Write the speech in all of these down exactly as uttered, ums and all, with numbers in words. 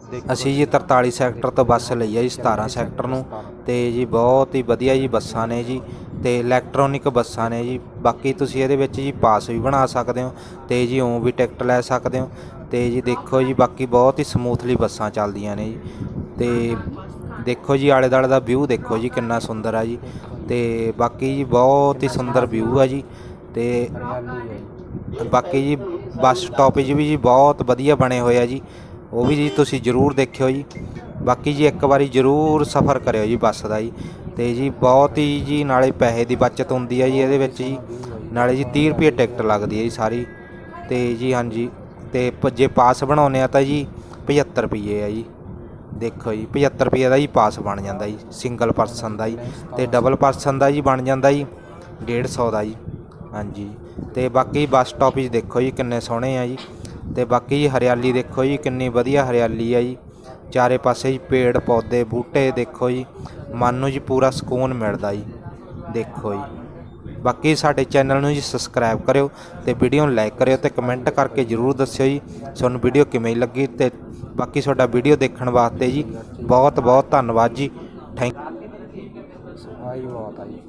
ਅਸੀਂ ਜੀ ਤਰਤਾਲੀ ਸੈਕਟਰ ਤੋਂ ਬੱਸ ਲਈ ਹੈ ਜੀ ਸਤਾਰਾਂ ਸੈਕਟਰ ਨੂੰ, ਤੇ ਜੀ ਬਹੁਤ ਹੀ ਵਧੀਆ ਜੀ ਬੱਸਾਂ ਨੇ ਜੀ, ਤੇ ਇਲੈਕਟ੍ਰੋਨਿਕ ਬੱਸਾਂ ਨੇ ਜੀ। ਬਾਕੀ ਤੁਸੀਂ ਇਹਦੇ ਵਿੱਚ ਜੀ ਪਾਸ ਵੀ ਬਣਾ ਸਕਦੇ ਹੋ, ਤੇ ਜੀ ਉਂ ਵੀ ਟਿਕਟ ਲੈ ਸਕਦੇ ਹੋ। ਤੇ ਜੀ ਦੇਖੋ ਜੀ ਬਾਕੀ ਬਹੁਤ ਹੀ ਸਮੂਥਲੀ ਬੱਸਾਂ ਚੱਲਦੀਆਂ ਨੇ ਜੀ। ਤੇ ਦੇਖੋ ਜੀ ਆਲੇ ਦੁਆਲੇ ਦਾ ਵਿਊ ਦੇਖੋ ਜੀ ਕਿੰਨਾ ਸੁੰਦਰ ਆ ਜੀ। ਤੇ ਬਾਕੀ ਜੀ ਬਹੁਤ ਹੀ ਸੁੰਦਰ ਵਿਊ ਆ ਜੀ। ਤੇ ਬਾਕੀ ਜੀ ਬੱਸ ਸਟੋਪੇਜ ਵੀ ਜੀ ਬਹੁਤ ਵਧੀਆ ਬਣੇ ਹੋਏ ਆ ਜੀ, ਉਹ ਵੀ ਜੀ ਤੁਸੀਂ ਜ਼ਰੂਰ ਦੇਖਿਓ ਜੀ। ਬਾਕੀ ਜੀ ਇੱਕ ਵਾਰੀ ਜ਼ਰੂਰ ਸਫ਼ਰ ਕਰਿਓ ਜੀ ਬੱਸ ਦਾ ਜੀ। ਤੇ ਜੀ ਬਹੁਤ ਹੀ ਜੀ ਨਾਲੇ ਪੈਸੇ ਦੀ ਬੱਚਤ ਹੁੰਦੀ ਹੈ ਜੀ ਇਹਦੇ ਵਿੱਚ ਜੀ। ਨਾਲੇ ਜੀ ਤੀਹ ਰੁਪਏ ਟਿਕਟ ਲੱਗਦੀ ਹੈ ਜੀ ਸਾਰੀ। ਤੇ ਜੀ ਹਾਂਜੀ, ਤੇ ਜੇ ਪਾਸ ਬਣਾਉਂਦੇ ਆ ਤਾਂ ਜੀ ਪਝੱਤਰ ਰੁਪਈਏ ਆ ਜੀ। ਦੇਖੋ ਜੀ ਪਝੱਤਰ ਰੁਪਈਏ ਦਾ ਜੀ ਪਾਸ ਬਣ ਜਾਂਦਾ ਜੀ ਸਿੰਗਲ ਪਰਸਨ ਦਾ ਜੀ, ਤੇ ਡਬਲ ਪਰਸਨ ਦਾ ਜੀ ਬਣ ਜਾਂਦਾ ਜੀ ਡੇਢ ਸੌ ਦਾ ਜੀ। ਹਾਂਜੀ, ਤੇ ਬਾਕੀ ਬੱਸ ਸਟੋਪੇਜ ਦੇਖੋ ਜੀ ਕਿੰਨੇ ਸੋਹਣੇ ਆ ਜੀ। ਤੇ ਬਾਕੀ ਜੀ ਹਰਿਆਲੀ ਦੇਖੋ ਜੀ ਕਿੰਨੀ ਵਧੀਆ ਹਰਿਆਲੀ ਆ ਜੀ, ਚਾਰੇ ਪਾਸੇ ਜੀ ਪੇੜ ਪੌਦੇ ਬੂਟੇ ਦੇਖੋ ਜੀ, ਮਨ ਨੂੰ ਜੀ ਪੂਰਾ ਸਕੂਨ ਮਿਲਦਾ ਜੀ। ਦੇਖੋ ਜੀ ਬਾਕੀ ਸਾਡੇ ਚੈਨਲ ਨੂੰ ਜੀ ਸਬਸਕ੍ਰਾਈਬ ਕਰਿਓ, ਤੇ ਵੀਡੀਓ ਨੂੰ ਲਾਈਕ ਕਰਿਓ, ਤੇ ਕਮੈਂਟ ਕਰਕੇ ਜ਼ਰੂਰ ਦੱਸਿਓ ਜੀ ਤੁਹਾਨੂੰ ਵੀਡੀਓ ਕਿਵੇਂ ਲੱਗੀ। ਤੇ ਬਾਕੀ ਤੁਹਾਡਾ ਵੀਡੀਓ ਦੇਖਣ ਵਾਸਤੇ ਜੀ ਬਹੁਤ ਬਹੁਤ ਧੰਨਵਾਦ ਜੀ। ਥੈਂਕ ਸਫਾਈ ਬਹੁਤ ਆ ਜੀ।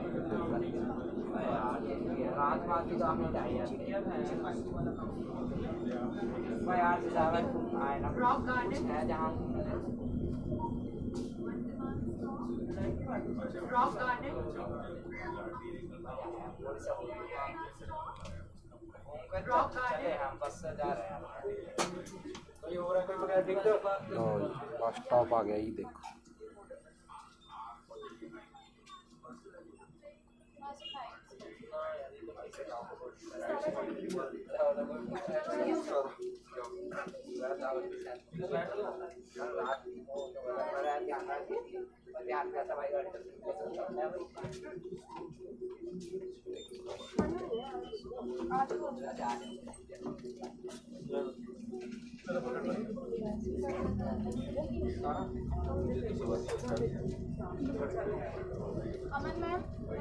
बस स्टॉप आ गया जी देखो। अमन मैम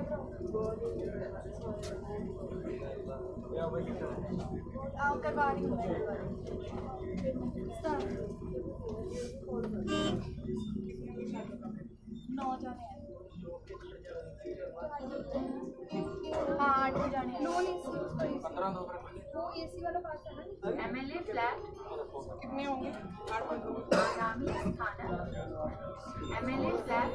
आओ करवा रही हूँ नौ जाने हैं। हाँ आठ जाने हैं। नॉन एसी वो एसी वाला पास है ना। एमएलए फ्लैट कितने होंगे? आगामी खाना एमएलए फ्लैट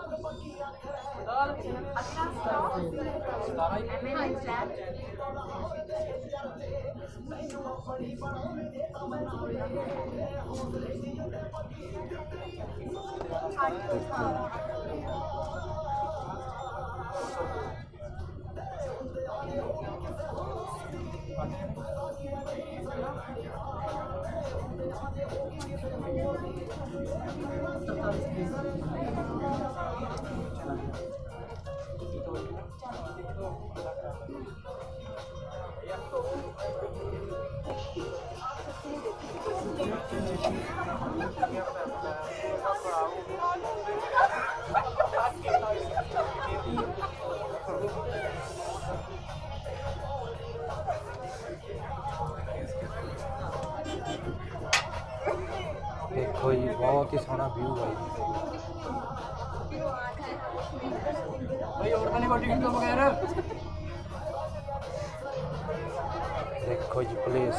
अच्छा स्टॉप एमएलए फ्लैट देखो जी बहुत ही सोहना व्यू है जी। देखो जी प्लेस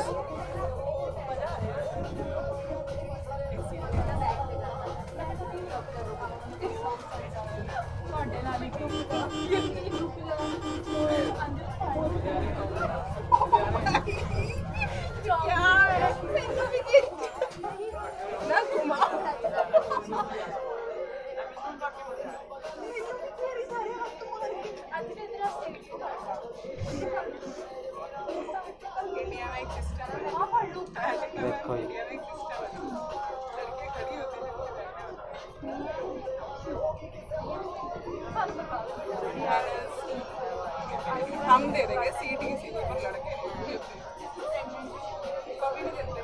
देखो जी हम दे देंगे सीट किसी को पर लड़के कभी नहीं देते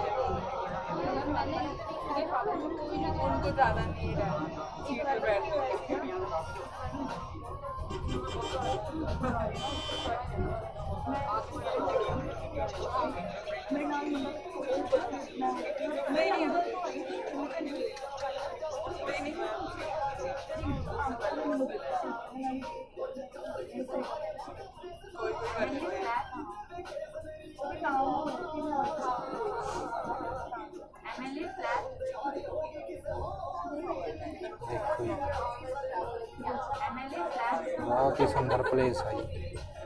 उनको ज़्यादा नीड है सीट पे बैठने नहीं नहीं फ्लैट देखो जी एमएलए फ्लैट बहुत ही सुंदर प्लेस है जी।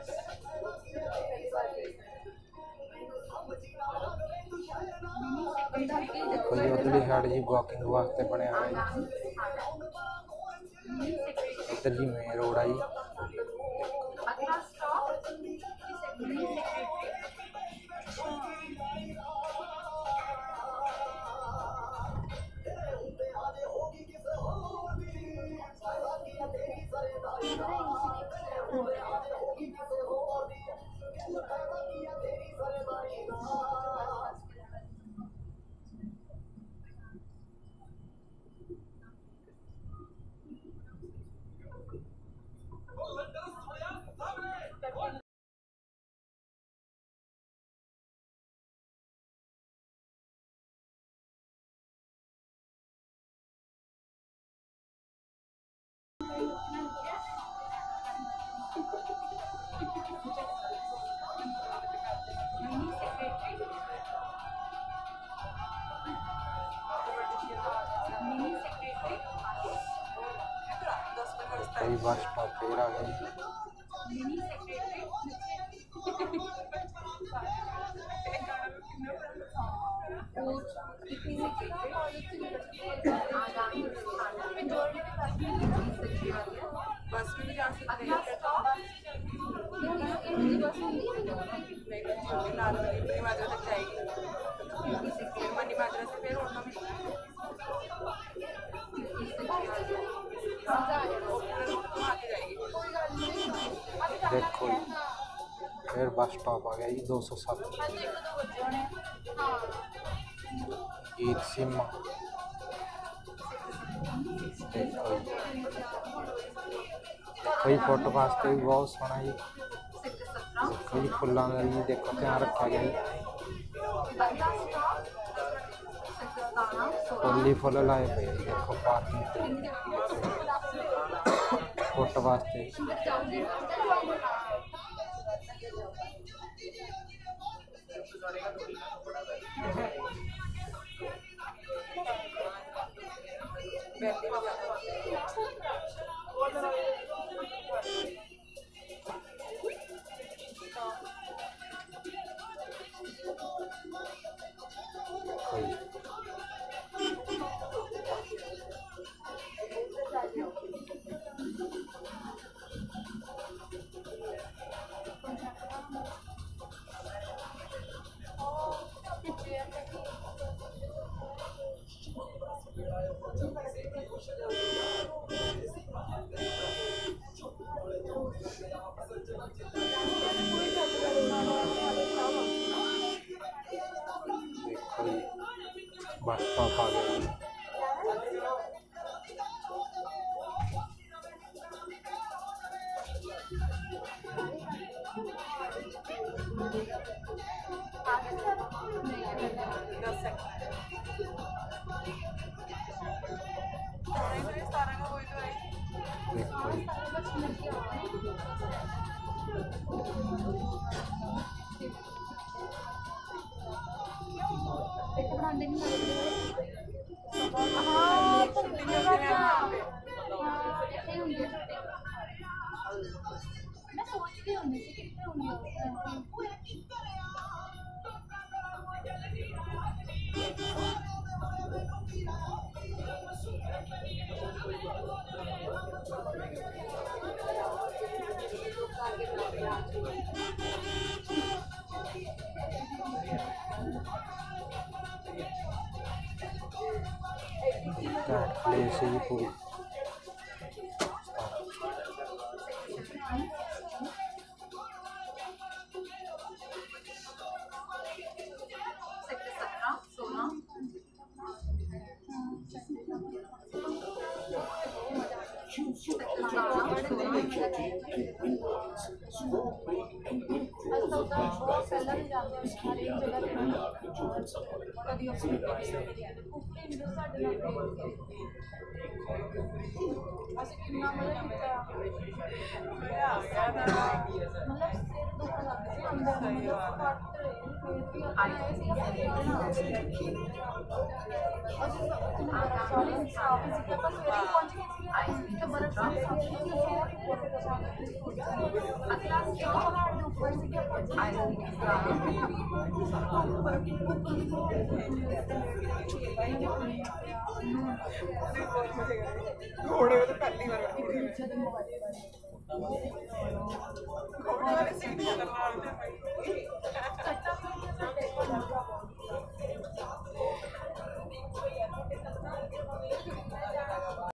देखो जी उधरली साइड जी वॉकिंग वास्ते बनया हुआ है। इधर जी मेन रोड है जी। अगला stop mini secretary mini secretary mini secretary कई बस स्टॉप फिर आ गए। मिनी सेक्रेटरी आगामी बस में भी जा सकते अगला हैं। स्टॉप लाल वाली मनी माजरा तक जाएगी, फिर मनी माजरा से फिर ऑटो मिलेगा। तुम आगे जाएगी। देखो जी फिर बस स्टॉप आ गया जी दो सौ सात ईद सीमा। देखो जी देखो जी फोटो वास्ते भी बहुत सोहना जी। देखो जी फुल्लां दा जी देखो ध्यान रखा गया जी। अगला स्टॉप सताना फुल ही फुल लाए पे जी। देखो पार्किंग फोटो वास्ते बैठने में देखो जी देखो जी बस स्टॉप आ गया जी। दस सेकंड सतारह का कोई तो है। देखो जी हाँ शूटिंग करते हैं वहाँ पे। मैं सोच रही हूँ से कितने होंगे दैट प्लेस है जी पूरी। सेक्टर सत्रह सोलह ਕਦੀ ਉਸ ਨੂੰ ਉੱਪਰ ਇੰਦਰ ਸਾਡੇ ਨਾਲ ਗਏ ਅਸੀਂ ਕਿੰਨਾ ਮਜ਼ਾ ਕੀਤਾ ਮਤਲਬ ਸਿਰ ਦੁੱਖ ਲੱਗਦਾ ਸੀ ਅੰਦਰ ਮਤਲਬ ਕੱਟ ਰਹੇ ਫਿਰ ਵੀ ਆਏ ਸੀ ਅਸੀਂ ਸੌਰੀ ਸਾਫ ਸੀ ਪਰ ਸਵੇਰੇ ਪਹੁੰਚ ਗਏ ਸੀ ਆਈ ਸੀ ਤਾਂ ਬਰਫ ਸਾਫ ਸੀ ਹੋਰ ਅਗਲਾ ਪਹਾੜ ਦੇ ਉੱਪਰ ਸੀ ਕਿ ਆਈ घोड़े तो पहली बार घोड़े वाले सीन